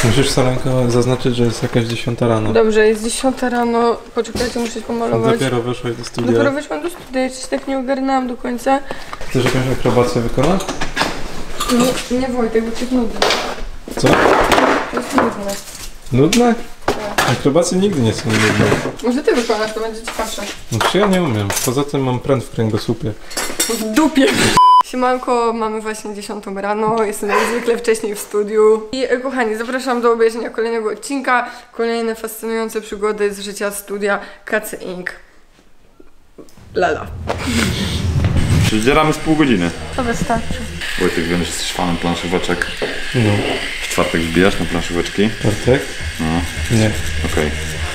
Musisz Salenko zaznaczyć, że jest jakaś 10 rano. Dobrze, jest 10 rano. Poczekajcie, muszę się pomalować. Dopiero wyszłaś do studia. Dopiero wyszłam do studia, ja się tak nie ogarnęłam do końca. Chcesz jakąś akrobację wykonać? Nie Wojtek, bo cię nudzi. Co? To jest nudne. Nudne? Tak. Akrobacje nigdy nie są nudne. Może ty wykonasz, to będzie ciekawsze. Znaczy ja nie umiem. Poza tym mam pręt w kręgosłupie. W dupie. Siemanko, mamy właśnie 10 rano, jestem jak zwykle wcześniej w studiu. I kochani, zapraszam do obejrzenia kolejnego odcinka. Kolejne fascynujące przygody z życia studia KC Inc. Lala. Zdzieramy z pół godziny. To wystarczy. Wojtek, wiem, że jesteś fanem planszóweczek. No. W czwartek wbijasz na planszóweczki? Czwartek? No. Nie. Okej.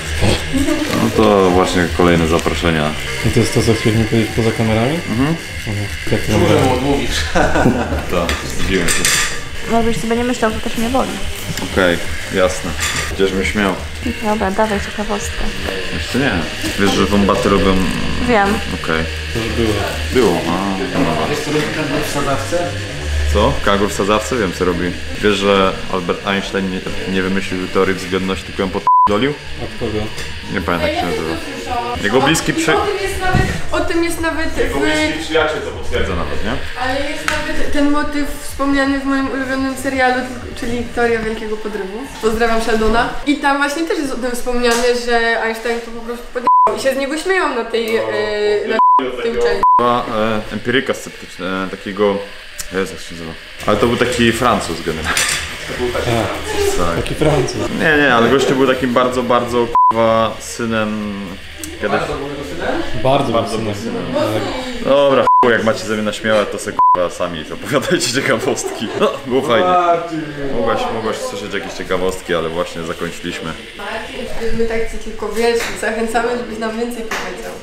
No to właśnie kolejne zaproszenia. I to jest to, co chcieliśmy powiedzieć poza kamerami? Mhm. Jak to mówisz? Odmówisz. Tak, zdziwiłem się. No byś sobie nie myślał, że też mnie boli. Okej, jasne. Gdzieś bym śmiał. Dobra, dawaj ciekawostkę. Jeszcze nie. Wiesz, że wombaty robią... Wiem. Okej. To już było. Było, a no Wiesz, co robi kangur w sadzawce? co? Kangur w sadzawce? Wiem, co robi. Wiesz, że Albert Einstein nie wymyślił teorii względności, tylko ją podolił? Od kogo? Nie pamiętam, jak się nazywa. Jego bliski O tym jest nawet przyjaciel to potwierdza nawet, nie? Ale jest nawet ten motyw wspomniany w moim ulubionym serialu, czyli Teoria Wielkiego Podrywu. Pozdrawiam Sheldona. I tam właśnie też jest o tym wspomniane, że Einstein to po prostu podjechał. I się z niego śmieją na tej na tej uczelni. Była empiryka sceptyczna, takiego... Jezu, jak się nazywa. Ale to był taki Francuz generalnie. Tak. Taki Francuz. Nie, ale gościu był takim bardzo k***wa synem... Kiedyś... Bardzo Bardzo mocno. Dobra, jak macie ze mnie naśmiałe, to se k***wa sami opowiadajcie ciekawostki. No, było fajnie. Mogłaś słyszeć jakieś ciekawostki, ale właśnie zakończyliśmy. My tak ci tylko wiesz, zachęcamy, żebyś nam więcej powiedział.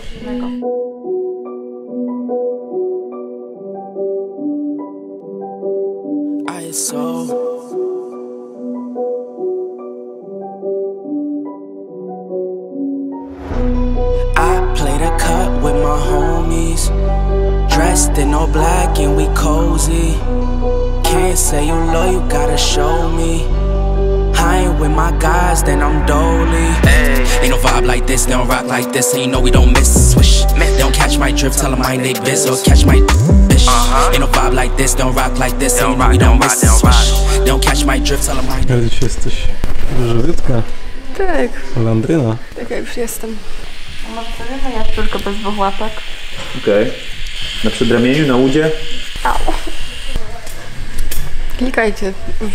I played a cut with my homies, dressed in all black and we cozy. Can't say you love, you gotta show me. I ain't with my guys, then I'm dolly. Ain't no vibe like this, they don't rock like this, and you know we don't miss. Swish, they don't catch my drift, tell them mind they biz, or catch my bitch. Ain't no vibe like this, they don't rock like this, and you know we don't miss. Swish, they don't catch my drift, tell them mind. Ale dzisiaj jesteś żywiutka. Tak, Landryna. taka już jestem. A może to nie ja tylko bez dwóch łapek? Okej. Na przedramieniu, na udzie? Au. Klikajcie.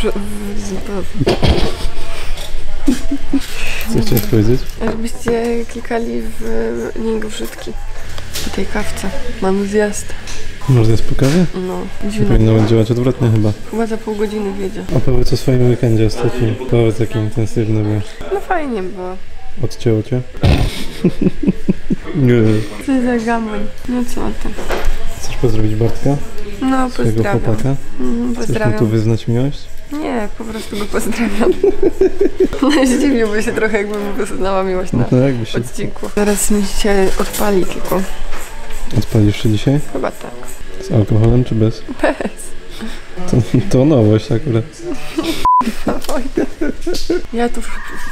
Co chciałeś powiedzieć? Żebyście klikali w link wrzutki. Po tej kawce. Mamy zjazd. Można jest po kawie? No, Powinno dziwne. działać odwrotnie chyba. Chyba za pół godziny wiedzie. A powiedz o swoim weekendzie ostatnim. Powiedz jaki intensywny był. No fajnie było. Odcięło cię? Nie. Co za gamoń. No co tam? Chcesz pozdrowić Bartka? No, Swojego pozdrawiam. chłopaka? Chcesz mu tu Pozdrawiam. wyznać miłość? Nie, po prostu go pozdrawiam. No zdziwił, bo się trochę jakbym wyznała miłość na No jakby się odcinku. Zaraz mi się odpali tylko. odpalisz się dzisiaj? Chyba tak. Z alkoholem czy bez? Bez. To nowość akurat. Ja tu...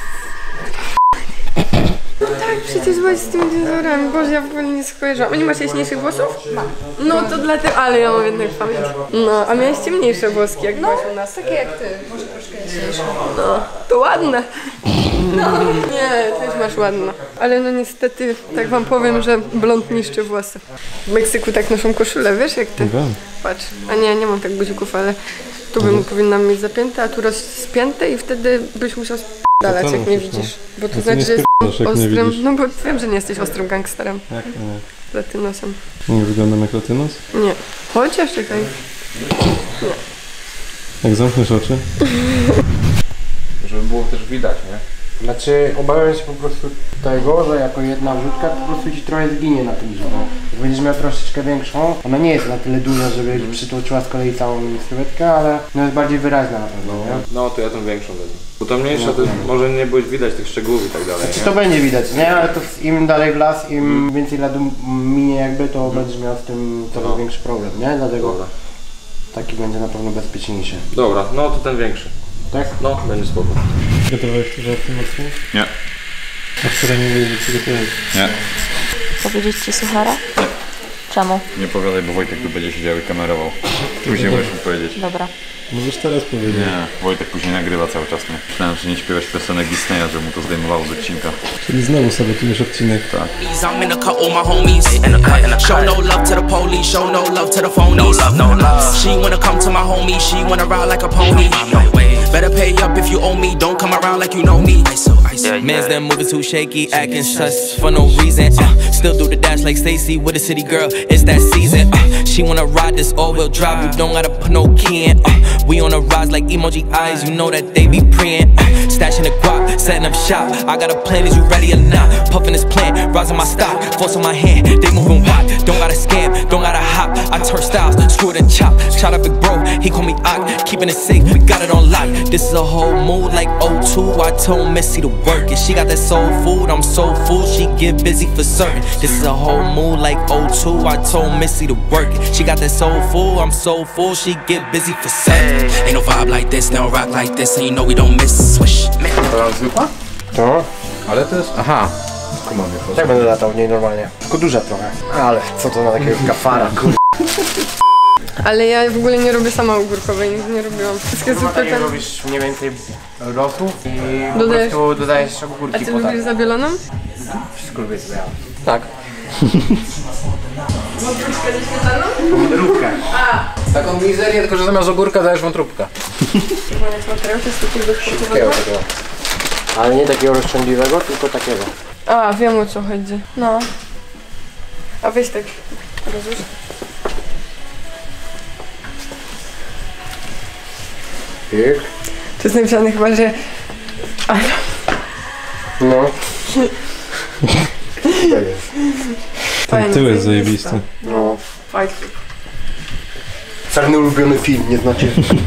Tak, przecież byłaś z tymi dinozaurami. Boże, ja w ogóle nie skojarzyłam. A nie masz jaśniejszych włosów? Mam. No to dlatego, ale ja mam jednak pamięć. No, a miałeś ciemniejsze włoski, jak byłaś u nas. Takie jak ty, może troszkę jaśniejsze. No, to ładne. No. Nie, też masz ładne. Ale no niestety, tak wam powiem, że blond niszczy włosy. W Meksyku tak noszą koszulę, wiesz jak ty? Wiem. Patrz, a nie mam tak guzików, ale tu bym powinnam mieć zapięte, a tu rozpięte i wtedy byś musiał dalej, jak nie widzisz. Bo to ty znaczy, nie że jestem jak nie ostrym, widzisz. no bo wiem, że nie jesteś ostrym gangsterem. Jak to nie? Latynosem. Nie wyglądam jak latynos? Nie. Chociaż czekaj. Jak zamkniesz oczy? Żeby było też widać, nie? Znaczy, obawiam się po prostu tego, że jako jedna wrzutka to po prostu ci trochę zginie na tym drzewie. Jak będziesz miał troszeczkę większą, ona nie jest na tyle duża, żeby przytłoczyła z kolei całą sylwetkę, ale no jest bardziej wyraźna na pewno, nie? No to ja tą większą wezmę. Bo to mniejsza, to może nie być widać tych szczegółów i tak dalej, Czy nie? to będzie widać, nie? Ale to im dalej w las, im więcej lat minie jakby, to będziesz miał z tym coraz większy problem, nie? Dlatego Dobra. taki będzie na pewno bezpieczniejszy. Dobra, no to ten większy. Tak? No, będzie spoko. Gotowałeś to żarty mocno? Nie. A wczoraj nie wiedzieć, co gotowałeś. Nie. Powiedzieć ci suchara? Czemu? Nie powiadaj, bo Wojtek tu będzie siedział i kamerował. Później możesz mi powiedzieć. Dobra. Możesz teraz powiedzieć. Nie, Wojtek później nagrywa cały czas mnie. Myślałem, że nie śpiewasz piosenek Disneya, że mu to zdejmowało z odcinka. Czyli znowu sobie tuniesz odcinek. Tak. I'm in a cut, all my homies. Show no love to the police, show no love to the phonies. No love. She wanna come to my homie, she wanna ride like a pony. Better pay up if you owe me, don't come around like you know me. Man's them moving too shaky, acting sus for no reason. Still do the dash like Stacy with a city girl, it's that season. She wanna ride this all-wheel drive, you don't gotta put no key in. We on a rise like emoji eyes, you know that they be preying. Stashing the guap, setting up shop. I got a plan, is you ready or not? Puffing this plant, rising my stock, force on my hand, they moving wide. Don't gotta scam, don't gotta hop. I turn styles, screw it and chop. Shot up big bro, he call me Ock, keeping it safe, we got it on lock. This is a whole mood like O2. I told Missy to work it. She got that soul food, I'm so full, she get busy for certain. This is a whole mood like O2. I told Missy to work it. She got that soul food, I'm so full, she get busy for certain. Ain't no vibe like this, they don't rock like this, and you know we don't miss. Swish. To zwykła? To? Ale to jest... Aha. Kumam je. Tak będę latał w niej normalnie. Tylko duża trochę. Ale co to na takiego kafara, kurde. Ale ja w ogóle nie robię sama ogórkowej, nigdy nie robiłam. Wszystkie Chyba super tak ten... robisz mniej więcej rosów i Dodajesz- po prostu dodajesz A ogórki ty potem. lubisz zabieloną? Wszystko lubię sobie. Tak. Wątróbkę ze śmietaną? Pomidorówkę. Taką mizerię, tylko że zamiast ogórka dajesz wątróbkę. Moje smakreł to jest takiego Takiego sportowego. takiego. Ale nie takiego rozciągliwego, tylko takiego. A, wiem o co chodzi. No. A weź tak, rozłóż. Pyk. To jest napisane chyba, że... No. Tak jest. Ten tył jest zajebisty. No. Fajnie. Czarny ulubiony film, nie znacie?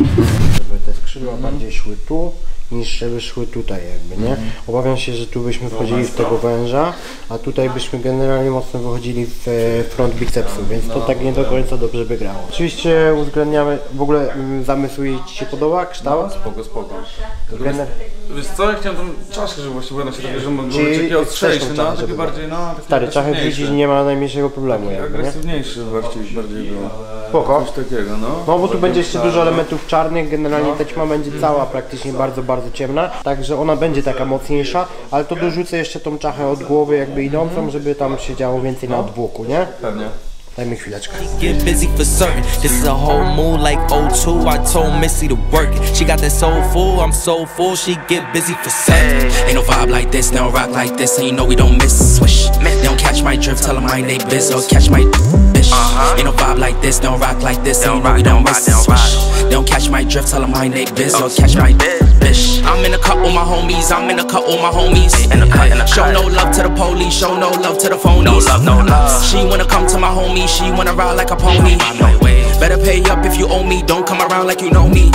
Żeby te skrzydła bardziej szły tu, niż żeby szły tutaj jakby, nie? Obawiam się, że tu byśmy wchodzili w tego węża, a tutaj byśmy generalnie mocno wychodzili w front bicepsu, więc to tak nie do końca dobrze by grało. Oczywiście uwzględniamy, w ogóle zamysł jej ci się podoba, kształt? Spoko, spoko. Gener- Wiesz co, ja chciałem tą czaszkę, żeby właściwie ona się takie, że mogło Czyli być takie ostrzejsze, chcesz tą no, czaszkę, takie żeby bardziej, no, takie Stary, czachy agresywniejsze. wrzucić nie ma najmniejszego problemu Takie jakby, nie? agresywniejsze właściwie bardziej było. Spoko. Coś takiego, no. No bo tu będzie jeszcze dużo elementów czarnych, generalnie ta ćma będzie cała praktycznie bardzo, bardzo ciemna, także ona będzie taka mocniejsza, ale to dorzucę jeszcze tą czachę od głowy jakby idącą, żeby tam się działo więcej na odwłoku, nie? Pewnie. Daj mi chwileczkę. Get busy for certain. This is a whole mood like O2. I told Missy to work it. She got that soul food, I'm so full, she get busy for certain. Ain't no vibe like this, they don't rock like this, and you know we don't miss. Swish. They don't catch my drift, tell them mind they biz, or catch my bitch. Ain't no vibe like this, they don't rock like this, and you know we don't miss. Swish. They don't catch my drift, tell them mind they biz, or catch my bitch. I'm in a cut with my homies, I'm in a cut with my homies. Show no love to the police, show no love to the phonies. No love. She wanna come to my homie, she wanna ride like a pony. Better pay up if you owe me, don't come around like you know me.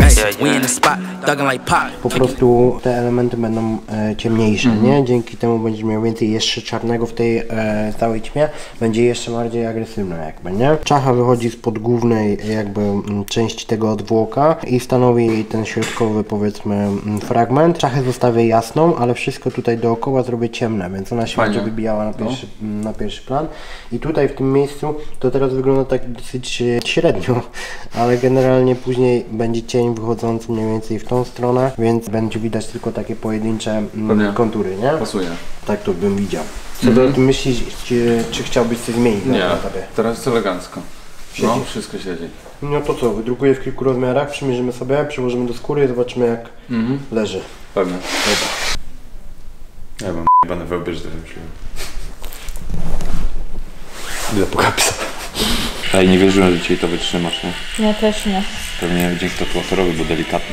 We in the spot, thuggin' like pop. Po prostu te elementy będą ciemniejsze, nie? Dzięki temu będziesz miał więcej jeszcze czarnego w tej całej ćmie, będzie jeszcze bardziej agresywne jakby, nie? Czacha wychodzi spod głównej jakby części tego odwłoka i stanowi ten środkowy, powiedzmy, fragment. Czachę zostawię jasną, ale wszystko tutaj dookoła zrobię ciemne, więc ona się będzie wybijała na pierwszy plan. I tutaj w tym miejscu to teraz wygląda tak dosyć średnio, ale generalnie później będzie cień wychodzący mniej więcej w tą stronę, więc będzie widać tylko takie pojedyncze kontury, nie? Pasuje. Tak to bym widział. Co do tym myślisz, czy chciałbyś coś zmienić Nie, na etapie? teraz jest elegancko. Siedzi? No, wszystko siedzi. No to co, wydrukuję w kilku rozmiarach, przymierzymy sobie, przyłożymy do skóry i zobaczymy jak leży. Pewnie. Ja bym jebany wełbierz, że to wymyśliłem. Ile pokapsa. Ej, nie wierzyłem, że dzisiaj to wytrzymasz, nie? Ja też nie. Pewnie dzięki tatuatorowi, bo delikatny.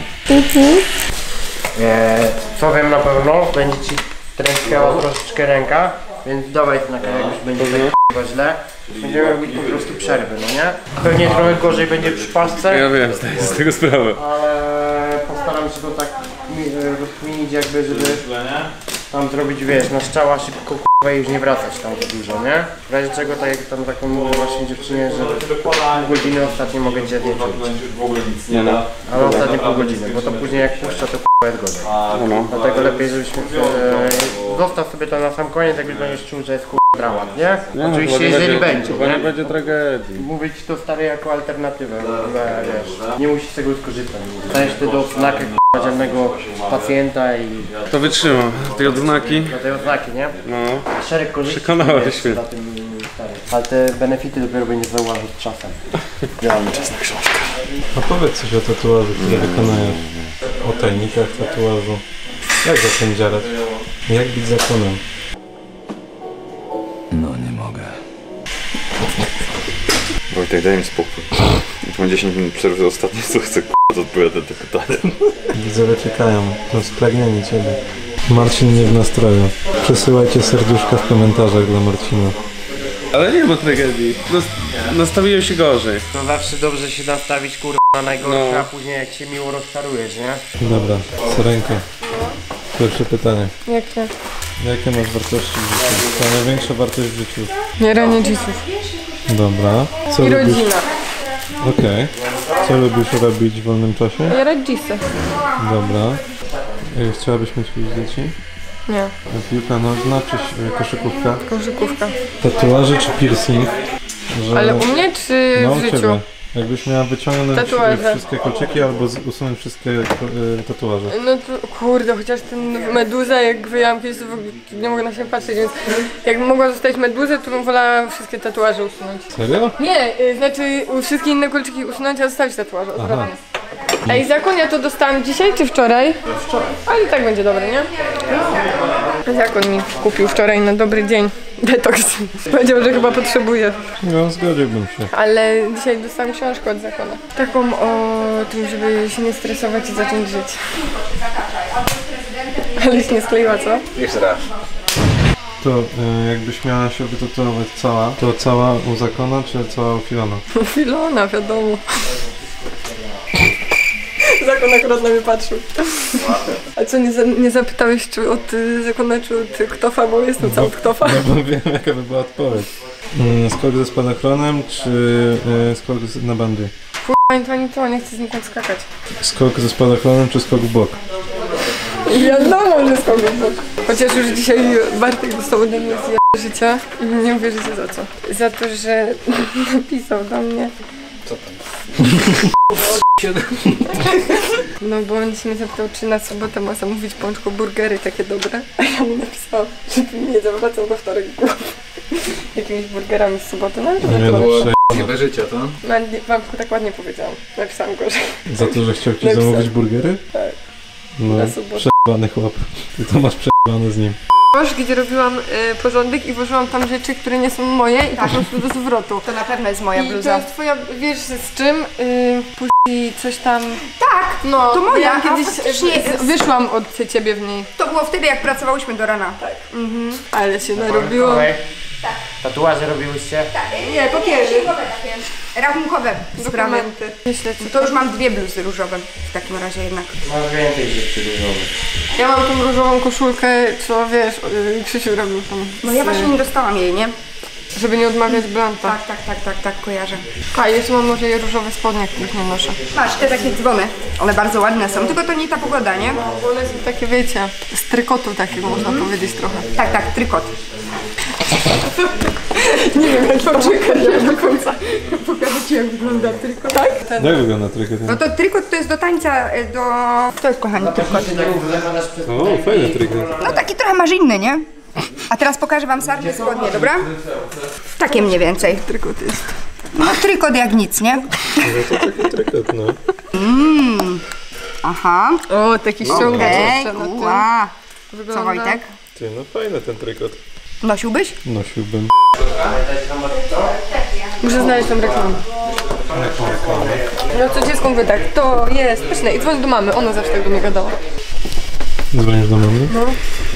Co wiem na pewno, będzie ci tręskała troszeczkę ręka, więc dawaj to na jak już będzie tak źle. Będziemy robić po prostu przerwy, no nie? Pewnie trochę gorzej będzie przy paszce. Ja wiem, zdaję z tego sprawę. Ale postaram się to tak rozkminić jakby, żeby tam zrobić, wiesz, na strzała szybko już nie wracać tam za dużo, nie? W razie czego, tak jak tam taką mówię właśnie dziewczynie, że pół godziny ostatnio mogę cię nie czuć. Nie no. Ale ostatnie pół godziny, bo to później jak puszcza, to jest gorzej. Dlatego lepiej, żebyśmy... zostaw sobie to na sam koniec, jak już będziesz czuł, że jest dramat, nie? Oczywiście jeżeli będzie, nie będzie tragedii. Mówię ci to stary jako alternatywę, wiesz, nie musisz z tego skorzystać. Stajesz ty do odznaki dziennego pacjenta i... To wytrzymam, te odznaki. Do tej odznaki, nie? No. Szereg korzyści. Przekonałeś mnie. Ale te benefity dopiero będzie zauważyć czasem. Idealny czas na książkę. A powiedz coś o tatuażu, który wykonujesz. O tajnikach tatuażu. Jak zacząć działać? Jak być zakonem? No nie mogę. Wojtek, daj mi spokój. Już mam 10 minut przerwy, ostatnie co chcę odpowiadać na te pytania. Widzowie czekają, są spragnieni ciebie. Marcin nie w nastroju. Przesyłajcie serduszka w komentarzach dla Marcina. Ale nie ma tragedii. Nastawiłem się gorzej. To zawsze dobrze się nastawić na najgorsze, a później jak się miło rozczarujesz, nie? Dobra, Sarenka. Pierwsze pytanie. Jakie? Jakie masz wartości w życiu? To największa wartość w życiu. Nie ranię dziców. Dobra. Co I lubisz? rodzina. Okej. Co lubisz robić w wolnym czasie? Jarać dzisy. Dobra. Chciałabyś mieć dzieci? Nie. Piłka nożna czy koszykówka? Koszykówka. Tatuaże czy piercing? Że... Ale u mnie czy no, w życiu? Ciebie. Jakbyś miała wyciągnąć Tatuaże. wszystkie kolczyki albo usunąć wszystkie tatuaże. No to kurde, chociaż ten meduza jak wyjęłam kiedyś, to w ogóle nie mogę na siebie patrzeć, więc jakbym mogła zostać meduzę, to bym wolała wszystkie tatuaże usunąć. Serio? Nie, znaczy wszystkie inne kolczyki usunąć, a zostawić tatuaże. A i zakon ja to dostałam dzisiaj czy wczoraj? Wczoraj. Ale i tak będzie dobre, nie? Zakon mi kupił wczoraj na dobry dzień detoks. Powiedział, że chyba potrzebuje. No, zgodziłbym się. Ale dzisiaj dostałam książkę od zakona. Taką o tym, żeby się nie stresować i zacząć żyć. Ale się nie skleiła, co? Jeszcze raz. To jakbyś miała się wytatuować cała, to cała u zakona czy cała u Filona? Filona, wiadomo. Zakon akurat na mnie patrzył. A co, nie zapytałeś czy od zakona, czy od Ktofa, bo jestem cały od Ktofa? No bo wiem jaka by była odpowiedź. Skok ze spadochronem czy skok na bandy? Ani to, nie chcę znikąd skakać. Skok ze spadochronem czy skok w bok? Wiadomo, że skok w bok. Chociaż już dzisiaj Bartek dostał ode mnie z życia i nie uwierzycie za co. Za to, że napisał do mnie. Co tam? No bo on się mnie zapytał, czy na sobotę ma zamówić pączko burgery takie dobre. A ja mu napisałam, żeby nie zawracał we wtorek głowy jakimiś burgerami z soboty. No, Nie no, Nie życia, to? wam tak ładnie powiedziałam. Napisałam gorzej. za to, że chciał ci zamówić burgery? Tak. No, Na sobotę. przejebany chłop. Ty to masz przejebane z nim. Gdzie robiłam porządek i włożyłam tam rzeczy, które nie są moje i po prostu do zwrotu. To na pewno jest moja I bluza. to jest twoja, wiesz z czym? Później coś tam... Tak, No, to moja, ja a kiedyś faktycznie jest. wyszłam od ciebie w niej. To było wtedy, jak pracowałyśmy do rana. Tak. Ale się narobiło. Tatuaże robiłyście? Nie, papiery. Rachunkowe sprawy. Dokumenty. Myślę, To już mam 2 bluzy różowe w takim razie jednak. Masz więcej rzeczy różowych. ja mam tą różową koszulkę, co wiesz, Krzysiu robił tam. No ja właśnie nie dostałam jej, nie? Żeby nie odmawiać blanta. Tak, kojarzę. A jeszcze mam może je różowe spodnie, których nie noszę. Masz te takie dzwony. One bardzo ładne są, tylko to nie ta pogoda, nie? Bo one są takie, wiecie, z trykotu takiego można powiedzieć trochę. Tak, trykot. Nie wiem, jak poczekać do końca. Pokażę ci, jak wygląda trykot. Tak? Jak wygląda trykot? No to trykot to jest do tańca, do... To jest, kochani, trykot. O, fajny trykot. No taki trochę masz inny, nie? A teraz pokażę wam sarny spodnie, dobra? Takie mniej więcej. Trykot jest. No trykot jak nic, nie? To taki trykot, no. Aha. O, taki ściągacz Okej, jeszcze na tym. ua. Co Wygląda. Wojtek? Ty, no fajny ten trykot. Nosiłbyś? Nosiłbym. Muszę znaleźć tą reklamę. No co dziecko mówię tak, to jest pyszne i dzwoń do mamy, ona zawsze tak do mnie gadała. Dzwonisz do mamy? No.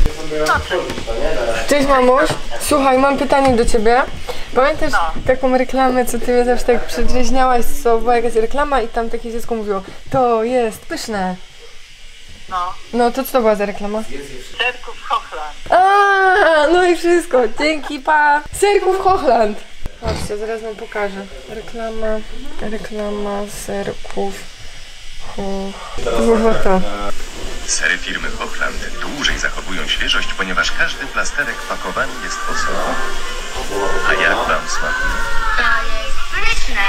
Cześć mamuś, słuchaj, mam pytanie do ciebie. Pamiętasz taką reklamę, co ty mnie zawsze tak przedrzeźniałaś, co była jakaś reklama i tam takie dziecko mówiło, to jest pyszne. No to co to była za reklama? Serków Hochland. A, no i wszystko. Dzięki, pa. Serków Hochland. Patrzcie, zaraz wam pokażę. Reklama serków Hochland. Sery firmy Hochland dłużej zachowują świeżość, ponieważ każdy plasterek pakowany jest osobno. A jak wam smakuje? To jest pyszne.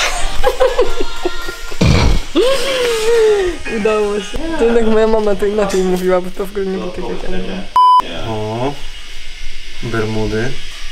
Udało się. To jednak moja mama to inaczej mówiła, bo to w ogóle nie było takie ciężkie. O, bermudy.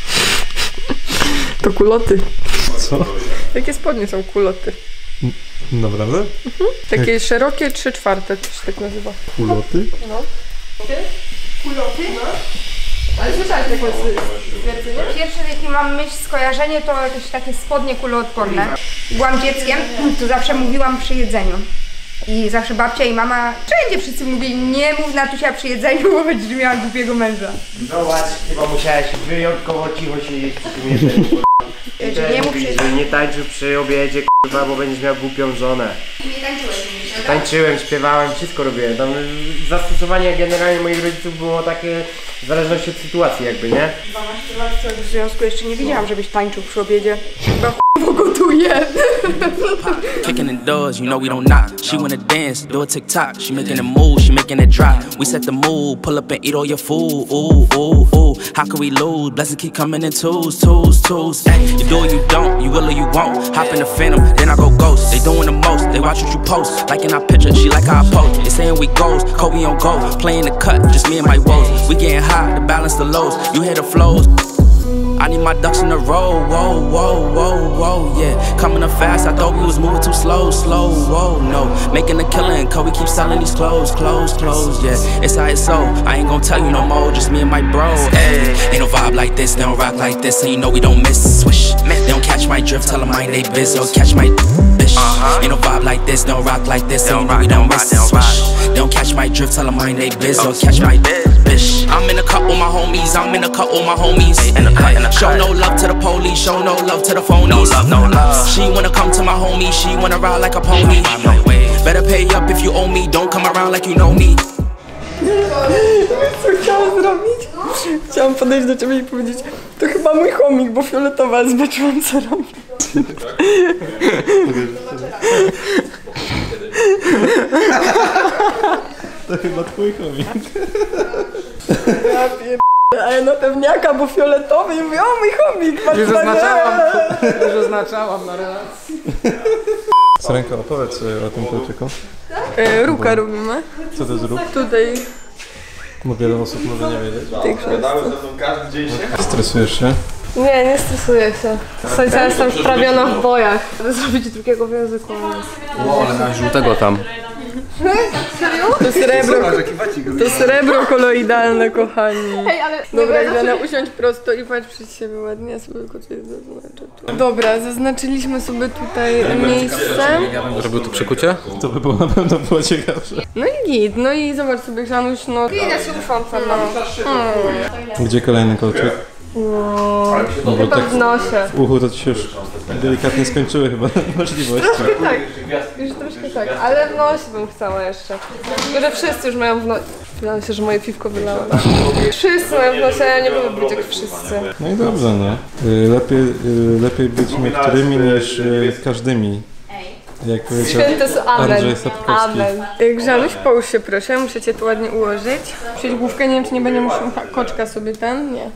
To kuloty. Co? Jakie spodnie są kuloty? Naprawdę? Takie szerokie 3/4, to się tak nazywa. Kuloty? No. Kuloty? No. Ale słyszałaś taką stwierdzenie? Pierwsze jakie mam myśl, skojarzenie to jakieś takie spodnie kuloodporne. Byłam dzieckiem, to zawsze mówiłam przy jedzeniu. I zawsze babcia i mama, wszędzie wszyscy mówili, nie mów Natusia przy jedzeniu, bo będziesz miała głupiego męża. Zobacz, chyba musiałeś wyjątkowo cicho siedzieć przy tym jedzeniu. Nie mów przy... Że nie tańczył przy obiedzie, k***a, bo będziesz miał głupią żonę. Nie tańczyłeś. Tańczyłem, śpiewałem, wszystko robiłem. Tam zastosowanie generalnie moich rodziców było takie w zależności od sytuacji jakby, nie? 12 lat w związku jeszcze nie widziałam, żebyś tańczył przy obiedzie. Chyba ch***wo gotuje. Kicking in doors, you know we don't knock. She wanna dance, do a TikTok. She making a move, she making it drop. We set the mood, pull up and eat all your food. Ooh, ooh, ooh. How can we lose? Blessings keep coming in twos. Ay, you do or you don't, you will or you won't. Hop in the Phantom, then I go ghost. They doing the most, they watch what you post. Liking our picture, she like our post. They saying we goals, Kobe on gold. Playing the cut, just me and my woes. We getting high to balance the lows. You hear the flows. I need my ducks in a row, whoa, whoa, whoa, whoa, yeah. Coming up fast, I thought we was moving too slow, whoa, no. Making a killing, cause we keep selling these clothes, yeah. It's how it's so, I ain't gon' tell you no more, just me and my bro, ayy. Ain't no vibe like this, they don't rock like this, and you know we don't miss, swish. They don't catch my drift, tell them mind they biz, or catch my bitch. Ain't no vibe like this, they don't rock like this, and you know we don't miss, swish. They don't catch my drift, tell them mind they biz, or catch my bitch. I'm in a cut with my homies, I'm in a cut with my homies. Show no love to the police, show no love to the phonies. No love. She wanna come to my homie, she wanna ride like a pony. Better pay up if you owe me, don't come around like you know me. Co chciałam zrobić? Chciałam podejść do ciebie i powiedzieć, to chyba mój chomik, bo fioletowa, ale zobaczyłam co robi. To chyba twój chomik. Ja a ja na pewniaka, bo fioletowy i mówię, o mój chomik, Już oznaczałam na relacji. Sarenka, opowiedz sobie o tym kolczyku. Ruka robimy. Co to jest ruk? Tutaj. Bo wiele osób może nie wiedzieć. Stresujesz się? Nie, nie stresuję się. Słuchajcie, ja jestem wprawiona w bojach. Zrobić drugiego w języku. Ale na żółtego tam. Serio? To srebro koloidalne, kochani. Hej, ale dobra, Ilana, usiądź prosto i patrz przed siebie ładnie, ja sobie tylko coś zaznaczę tu. Dobra, zaznaczyliśmy sobie tutaj miejsce. Zrobił tu przekucie? To by było na pewno było ciekawsze. No i git, no i zobacz sobie, Żanuś, no... Idę się ufąca, no. Gdzie kolejny kolczyk? No, chyba tak w nosie. W uchu to ci się już delikatnie skończyły chyba możliwości. Troszkę tak, już troszkę tak, ale w nosie bym chciała jeszcze. Tylko, że wszyscy już mają w nosie. Wydaje się, że moje piwko wylało. Wszyscy mają w nosie, a ja nie będę być jak wszyscy. No i dobrze, nie? Lepiej być niektórymi niż każdymi. Jak powiedział Andrzej Sapkowski. Amen. Grzanuś, połóż się proszę, muszę cię tu ładnie ułożyć. Przyjdź główkę, nie wiem czy nie będzie musiał koczka sobie ten, nie.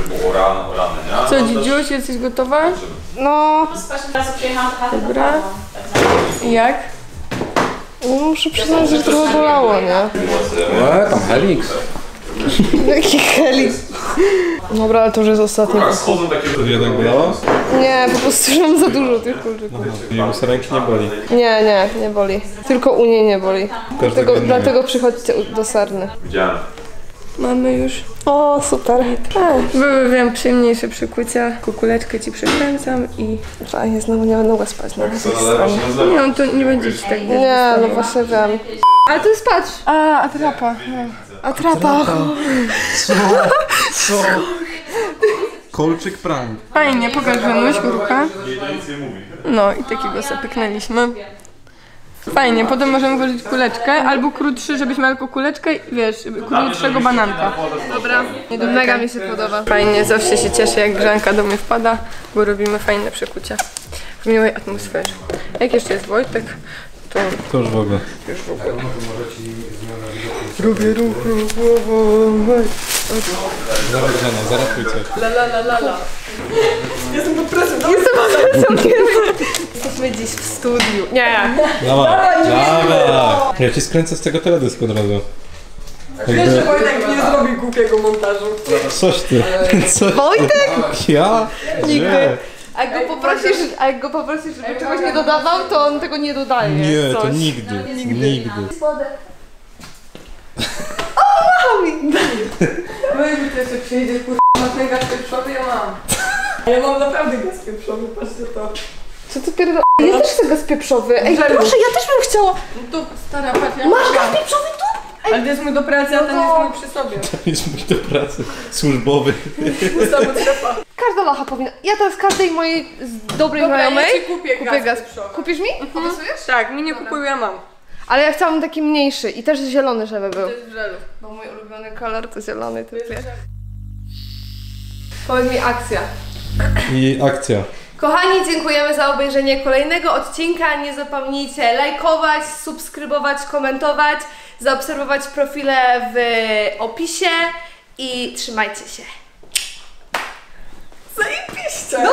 Co, Dzidziuś, jesteś gotowa? No. Dobra. I jak? No, muszę przyznać, że trochę bolało, nie? Tam Helix. Jaki Helix? Dobra, ale to już jest ostatni. To jednak bolało? Nie, po prostu że mam za dużo tych kolczyków. I u Sarenki nie boli? Nie boli. Tylko u niej nie boli. Dlatego przychodźcie do Sarny. Widziałem. Mamy już. O, super. Były, wiem, przyjemniejsze przykłucia. Kukuleczkę ci przykręcam i... Fajnie, znowu nie będę mogła spać na tej stronie. Nie, no to nie będzie ci tak. Nie, no właśnie wiem. Ale to jest, patrz. A, atrapa. Atrapa. Co? Kolczyk prank. Fajnie, pokaż Żanuś, rucha. No i takiego zapyknęliśmy. Fajnie, potem możemy włożyć kuleczkę, albo krótszy, żebyś miał tylko kuleczkę i wiesz, krótszego bananka. Dobra, mega mi się podoba. Fajnie, zawsze się cieszę jak Grzanka do mnie wpada, bo robimy fajne przekucia w miłej atmosferze. Jak jeszcze jest Wojtek, to już w ogóle. Robię ruch głową. Zaraz Grzania, zaratuj coś. La. Jestem pod presją. Jesteśmy dziś w studiu. Nie. Dawaj. Ja ci skręcę z tego teledysku od razu. Wiesz, że Wojtek nie zrobi głupiego montażu. Coś ty. Co? Wojtek? Ja? Nigdy. A jak go poprosisz, żeby czegoś nie dodawał, to on tego nie dodaje. Nie, to nigdy. No i ty jeszcze przyjedzie na gaz pieprzowy, ja mam. Ja mam naprawdę gaz pieprzowy, patrzcie to. Co ty pierdol... Ja też chcę gaz pieprzowy. Ej, proszę, ja też bym chciała. No to stara, patrz, ja Masz gaz pieprzowy tu? Ale to jest mój do pracy, a ten jest mój przy sobie. To jest mój do pracy służbowy. Ustaw od szefa. Każda lacha powinna. Ja teraz każdej mojej dobrej znajomej ja ci kupię gaz pieprzowy. Kupisz mi? Obiecujesz? Tak, mi nie kupuję, ja mam. Ale ja chciałam taki mniejszy i też zielony, żeby był. To jest w żelu. Bo mój ulubiony kolor to zielony typie. Powiedz mi akcja. I akcja. Kochani, dziękujemy za obejrzenie kolejnego odcinka. Nie zapomnijcie lajkować, subskrybować, komentować, zaobserwować profile w opisie i trzymajcie się. Zajebiście!